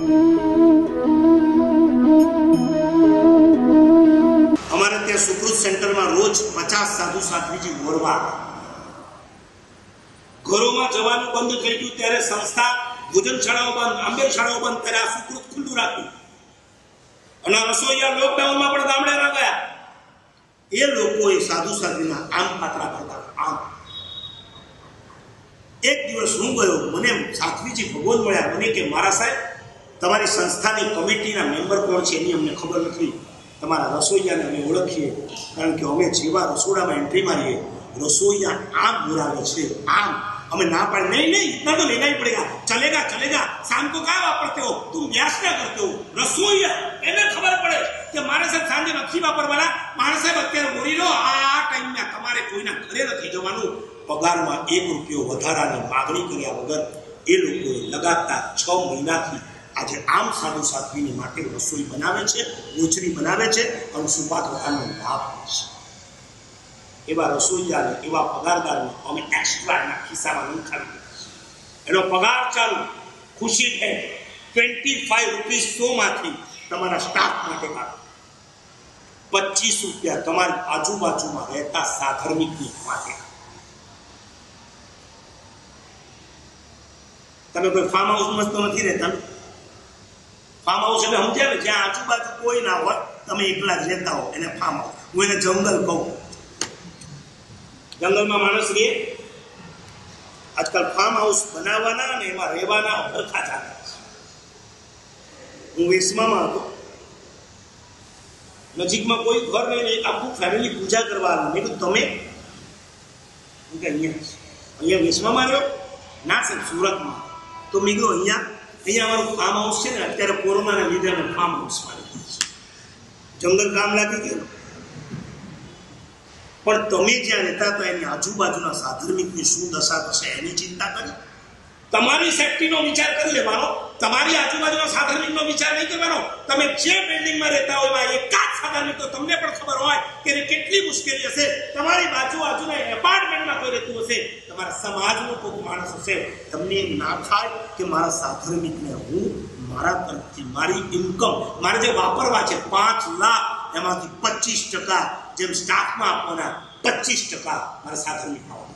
हमारे त्या सुकृत सेंटर में रोज 50 साधु साध्वीजी बोरवा घरों में जवानु बंद थई गयुं त्यारे संस्था भोजन शाळाओ बंद, आंबेल शाळाओ बंद त्यारे आ सुकृत खुल्लू राख्युं अने रसोईया लॉकडाउन में पण गामडे न गया। ए लोकोए साधु साध्वीना आम पात्रा करता आम। एक दिवस हूँ गयो, मने साध्वीजी भगवान मळ्या, मने के मारा साहेब तमारी संस्थानी कमिटीना मेम्बर कोण छे एनी अમને खबर નથી। तमारा रसोईयाने अमे ओळखीए कारण के अमे जेवा रसोडामां एंट्री मारीए रसोईया आम बुरावे छे आम। हमें ना पाड़े नहीं नहीं इतना तो लेना ही पड़ेगा, चलेगा चलेगा, शाम को क्या वापरते हो तुम, गैस क्या करते हो। रसोईया એને ખબર પડે કે મારે સાહેબ સાંજે નથી વાપરવાના, મારે સાહેબ અત્યારે બોલી લો આ ટાઈમમાં તમારે કોઈના ઘરે નથી જવાનું। પગારમાં 1 રૂપિયો વધારાની માગણી કર્યા વગર એ લોકોએ લગાતાર 6 મહિનાથી આજે આમ સાધુ સાધ્વીની માટે રસોઈ બનાવે છે, ઓછરી બનાવે છે અને સુપાત્રતાનો લાભ છે। एवा रसोईया ने एवा पगारदार ने अमे एक्स्ट्रा ना खिस्सा में नखावी एनो पगार चालू खुशी है 25 रुपीस 100 माथी तमारा स्टाफ माटे काढो, 25 रुपया तमारी आजूबाजू में रहता साधर्मिक नी माटे। तमे कोई फार्म हाउस में तो नहीं रहता, फार्म हाउस એટલે સમજ્યા ને જ્યાં આજુબાજુ કોઈ ના હોય તમે એકલા જ રહેતા હો એને फार्म हाउस। હું એને જંગલ કહું। जंगल में मानस रहे आजकल फार्म हाउस बनावाना ने एमां रहेवाना हरखा जाता है। हूँ वेसमा में हतो, नजीक में कोई घर नहीं, एक आखू फैमिली पूजा करवा आव्युं। मैं कीधुं तमे अहींया वेसमा में रह्यो ना सर सूरत में, तो मैं कीधुं अहींया अमारुं फार्म हाउस छे ने अत्यारे कोरोनाना लीधे अमे फार्म हाउस में जंगल काम लागी गयुं। पण तमे ज्यां रहता तो एनी आजूबाजूना साधर्मिकनी शुं दशा थशे एनी चिंता करी, तमारी सेफ्टीनो विचार करी लेवानो, तमारी आजूबाजूना साधर्मिकनो विचार नहीं करवानो। तमे जे बिल्डिंग में रहता हो एमां एकाद साधर्मिक तो तमने पण खबर होय के केटली मुश्केली हशे। तमारी बाजू-बाजूना एपार्टमेंट में कोई रहेतुं हशे, तमारा समाजनो कोई माणस हशे, तमने ना थाय के मारा साधर्मिकने हूँ मारा तरफथी मारी इनकम मारे जे वापरवा छे 5 लाख एमांथी 25% जेम स्टाफ में आपवाना 25% मारा साधर्मिक में।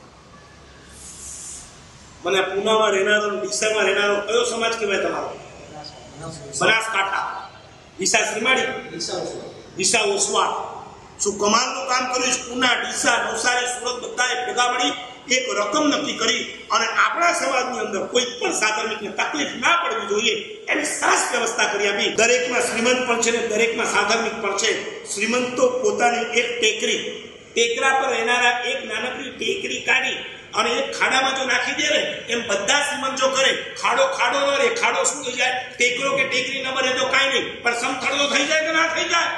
મને પૂનામાં રહેનારો ડીસામાં રહેનારો કયો સમાજ કહેવાય તમારો? બનાસકાંઠા, ડીસા શ્રીમાળી, ડીસા ઓસવાળ। શું કમાલનું કામ કર્યું છે। પૂના, ડીસા, નવસારી, સુરત બધાએ ભેગા મળી એક રકમ નક્કી કરી અને આપણા સમાજની અંદર કોઈ પણ સાધર્મિકને તકલીફ ના પડવી જોઈએ એની સરસ વ્યવસ્થા કરી આપી। દરેકમાં શ્રીમંત પણ છે ને દરેકમાં સાધર્મિક પણ છે। શ્રીમંત તો પોતાની એક ટેકરા પર રહેનારા એક નાનકડી ટેકરી કાઢી અને એક ખાડામાં જો નાખી દે ને એમ બધા શ્રીમંત જો કરે ખાડો ખાડો ન રહે, ખાડો શું થઈ જાય ટેકરો કે ટેકરી ન બને તો કાંઈ નહીં, પણ સમથળો થઈ જાય કે ના થઈ જાય।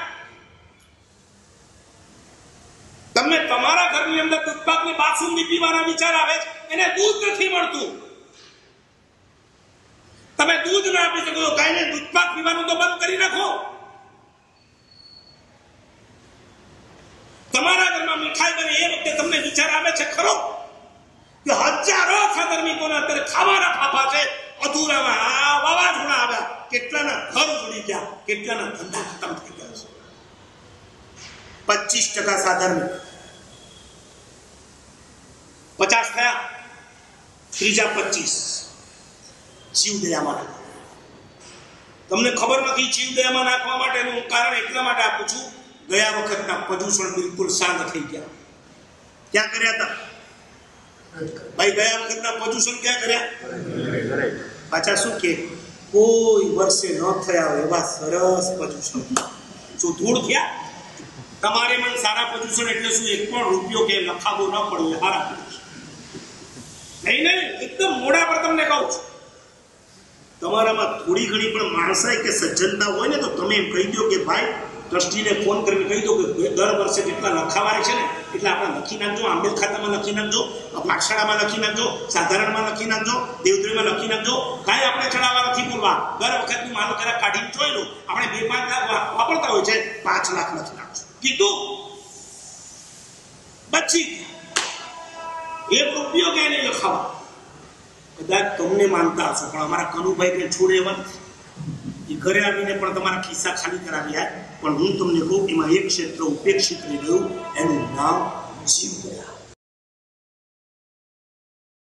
તમને તમારા ઘરની અંદર દૂધપાકની બાસુંદી પીવાના વિચાર આવે છે, એને દૂધ નથી મળતું, તમે દૂધ ના આપી શકો તો કાંઈ નહીં, દૂધપાક પીવાનું તો બંધ કરી નાખો। તમારા ઘરમાં મીઠાઈ બને એ વખતે તમને વિચાર આવે છે ખરો કે હજારો સાધર્મિકોને અત્યારે ખાવાના ફાફા છે, અધૂરામાં આ વાવાઝોડા આવ્યા, કેટલાના ઘર ઉડી ગયા, કેટલાના ધંધા ખતમ થઈ ગયા છે। 25% સાધર્મિક 50 થયા, ત્રીજા 25 જીવદયામાં નાખવા। તમને ખબર નથી જીવદયામાં નાખવા માટેનું કારણ એટલા માટે આપું છું, ગયા વખતના પ્રદૂષણ બિલકુલ શાંત થઈ ગયા। ક્યાં કર્યા હતા भाई? गया वखतना प्रदूषण क्या कर्या? पाछा शुं के कोई वर्षे न थया एवा सरस प्रदूषण। शुं धूळ थया? तमारे मन सारा प्रदूषण एटले शुं 1 पण रूपियो के लखावो न पड़े हारा नहीं नहीं एकदम मोड़ा पर तमने कहूं छुं। तमारामां थोड़ी घणी पण माणसाई के सज्जनता होय ने तो तमे एम कही दो के भाई ट्रस्टी ने फोन कर कही दो कि दर वर्षे जेटला लखावाय छे ने એટલા આપણે લખી નાખજો, આંબેલ ખાતામાં લખી નાખજો, પાઠશાળામાં લખી નાખજો, સાધારણમાં લખી નાખજો, દેવદ્રીમાં લખી નાખજો, કાંઈ આપણે ચડાવવા નથી બોલવા। દર વખતની માનો કરા કાઢીને જોઈ લો, આપણે 2-5 લાખ વાપરતા હોય છે, 5 લાખ લખી નાખજો, કીધું બચી 1 રૂપિયો કે નહીં લખાવા। કદાચ તમને માનતા હશો પણ અમારા કનુભાઈ કે છોડે એવા નથી। એ ઘરે આવીને પણ તમારા ખિસ્સા ખાલી કરાવ્યા, પણ હું તમને કહું એમાં એક ક્ષેત્ર ઉપેક્ષિત રહી ગયું, એનું નામ જીવદયા.